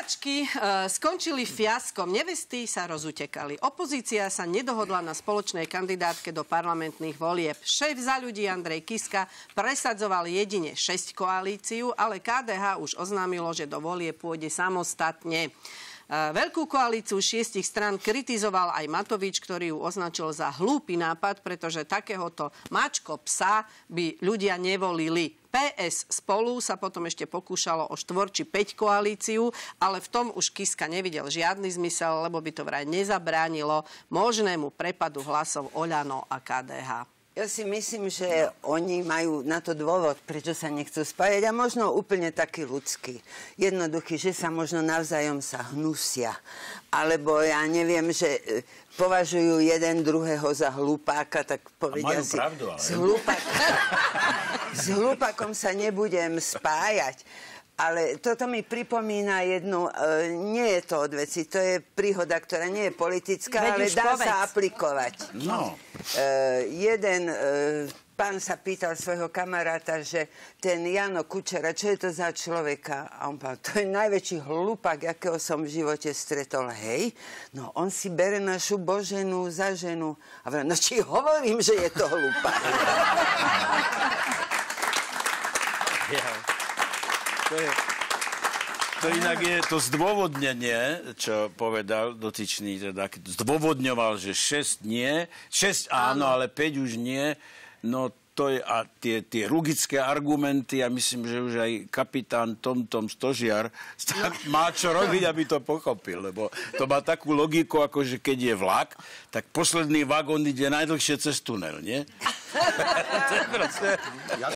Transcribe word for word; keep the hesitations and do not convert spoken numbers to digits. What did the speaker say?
Mačky uh, skončili fiaskom. Nevesty sa rozutekali. Opozícia sa nedohodla na spoločnej kandidátke do parlamentných volieb. Šéf Za ľudí Andrej Kiska presadzoval jedine šesť koalíciu, ale ká dé há už oznámilo, že do volieb pôjde samostatne. Veľkú koalíciu šiestich strán kritizoval aj Matovič, ktorý ju označil za hlúpy nápad, pretože takéhoto mačko psa by ľudia nevolili. pé es Spolu sa potom ešte pokúšalo o štvor či päť koalíciu, ale v tom už Kiska nevidel žiadny zmysel, lebo by to vraj nezabránilo možnému prepadu hlasov Oľano a ká dé há. Ja si myslím, že oni majú na to dôvod, prečo sa nechcú spájať a možno úplne taký ľudský. Jednoduchý, že sa možno navzájom sa hnusia. Alebo ja neviem, že považujú jeden druhého za hlupáka, tak povedia si... Pravdu, ale... S, hlupák... s hlupákom sa nebudem spájať. Ale toto mi pripomína jednu, e, nie je to od veci, to je príhoda, ktorá nie je politická, ale dá povedz. sa aplikovať. No. E, jeden e, pán sa pýtal svojho kamaráta, že ten Jano Kučera, čo je to za človeka? A on povedal, to je najväčší hlupák, akého som v živote stretol. Hej, no on si bere našu Boženu za ženu. A vrám, no či hovorím, že je to hlupák. Yeah. To, je, to inak je to zdôvodnenie, čo povedal dotyčný, teda zdôvodňoval, že šesť nie, šesť áno, ale päť už nie. No to je, a tie, tie rugické argumenty, ja myslím, že už aj kapitán Tom Tom Stožiar má čo robiť, aby to pochopil, lebo to má takú logiku, ako že keď je vlak, tak posledný vagón ide najdlhšie cez tunel, nie? To je proste...